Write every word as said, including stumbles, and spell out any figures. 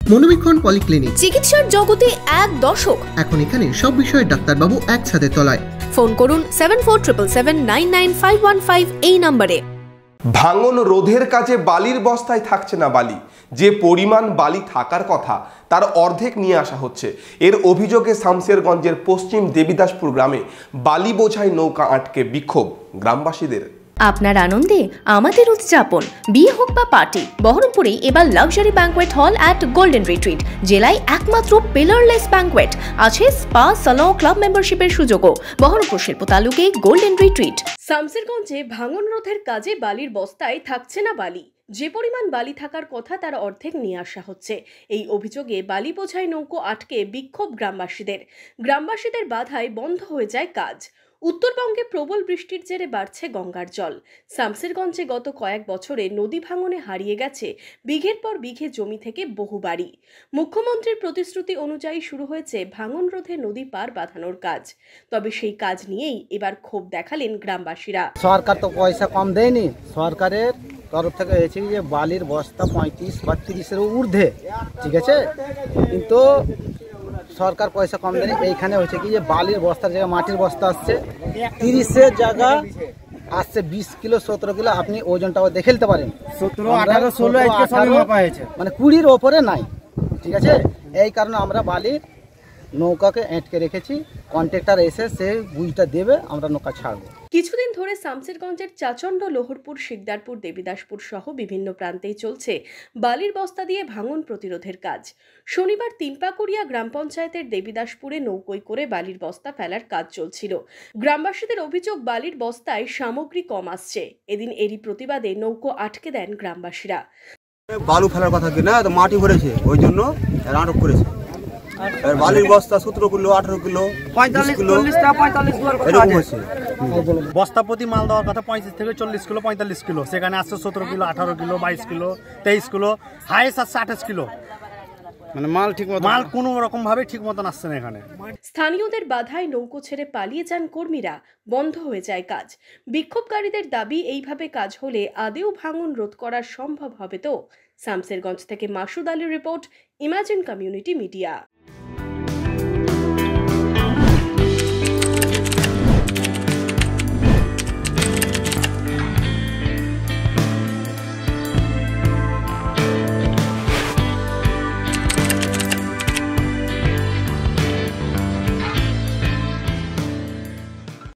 মনোবীক্ষণ polyclinic, চিকিৎসার জগতে এক দশক। এখন এখানে সব বিষয়ে ডাক্তারবাবু একসাথে তলায়। ফোন করুন seven four triple seven nine nine five one five এই নম্বরে। ভাঙন রোধের কাজে বালির বস্তায় থাকছে না বালি, যে পরিমাণ বালি থাকার কথা তার অর্ধেক নিয়ে আসা হচ্ছে। এর অভিযোগে শামশেরগঞ্জের পশ্চিম দেবীদাসপুর গ্রামে বালি বোঝাই নৌকা আটকে বিক্ষোভ গ্রামবাসীদের। আপনার আনন্দে আমাদের উদযাপন। বিয়ে হোক বা পার্টি, বহরমপুরে এবার luxury banquet hall at golden retreat. জেলায় একমাত্র পিলারলেস ব্যাঙ্কোয়েট, আছে স্পা, সালন, ক্লাব মেম্বারশিপের সুযোগও। বহরমপুর শিল্প তালুকে গোল্ডেন রিট্রিট। শামশেরগঞ্জে ভাঙন রোধের কাজে বালির বস্তায় থাকছে না বালি, যে পরিমাণ বালি থাকার কথা তার অর্ধেক নিয়ে আসা হচ্ছে। এই অভিযোগে বালি বোঝাই নৌকো আটকে বিক্ষোভ গ্রামবাসীদের। গ্রামবাসীদের বাধায় বন্ধ হয়ে যায় কাজ। উত্তরবঙ্গে প্রবল বৃষ্টির জেরে বাড়ছে গঙ্গার জল। শামশেরগঞ্জে গত কয়েক বছরে নদী ভাঙনে হারিয়ে গেছে বিঘের পর বিঘে জমি থেকে বহু বাড়ি। মুখ্যমন্ত্রীর প্রতিশ্রুতি অনুযায়ী শুরু হয়েছে ভাঙন রোধে নদী পার বাঁধানোর কাজ। তবে সেই কাজ নিয়েই এবার ক্ষোভ দেখালেন গ্রামবাসীরা। সরকার তো পয়সা কম দেয়নি, সরকারের তরফ থেকে হয়েছে যে বালির বস্তা পঁয়ত্রিশ বা তিরিশের ঊর্ধ্বে, ঠিক আছে, কিন্তু সরকার পয়সা কম দেয়নি। এইখানে হচ্ছে কি যে বালির বস্তার জায়গায় মাটির বস্তা আসছে, তিরিশের জায়গা আসছে বিশ কিলো সতেরো কিলো। আপনি ওজনটাও দেখে নিতে পারেন, সতেরো আঠারো ষোলো মানে কুড়ির ওপরে নাই, ঠিক আছে। এই কারণে আমরা বালির নৌকাকে আটকে রেখেছি। কন্ট্রাক্টর এসে সে বুঝটা দেবে, আমরা নৌকা ছাড়বো। কিছুদিন ধরে শামশেরগঞ্জের চাচণ্ড, লোহরপুর, শিকদারপুর, দেবীদাসপুর সহ বিভিন্ন প্রান্তেই চলছে বালির বস্তা দিয়ে ভাঙন প্রতিরোধের কাজ। শনিবার তিনপাকুড়িয়া গ্রাম পঞ্চায়েতের দেবীদাসপুরে নৌকোয় করে বালির বস্তা ফেলার কাজ চলছিল। গ্রামবাসীদের অভিযোগ, বালির বস্তায় সামগ্রী কম আসছে। এদিন এরই প্রতিবাদে নৌকো আটকে দেন গ্রামবাসীরা। বালু ফেলার কথা কিনা মাটি ভরেছে, ওই জন্য আটক করেছে। বালির বস্তা সতেরো কিলো, আঠারো কিলো, পঁয়তাল্লিশ কিলো, বস্তা প্রতি মাল দেওয়ার কথা পঁয়ত্রিশ থেকে চল্লিশ কিলো, পঁয়তাল্লিশ কিলো, সেখানে আসছে সতেরো কিলো, আঠারো কিলো, বাইশ কিলো, তেইশ কিলো, হাইস্ট আসছে আঠাশ কিলো। মানে মাল ঠিক মতো মাল কোনো রকম ভাবে ঠিক মতন আসছে না এখানে। স্থানীয়দের বাধায় নৌকো ছেড়ে পালিয়ে যান কর্মীরা, বন্ধ হয়ে যায় কাজ। বিক্ষোভকারীদের দাবি, এইভাবে কাজ হলে আদেও ভাঙন রোধ করা সম্ভব হবে তো। শামশেরগঞ্জ থেকে মাসুদ আলীর রিপোর্ট, ইমাজিন কমিউনিটি মিডিয়া।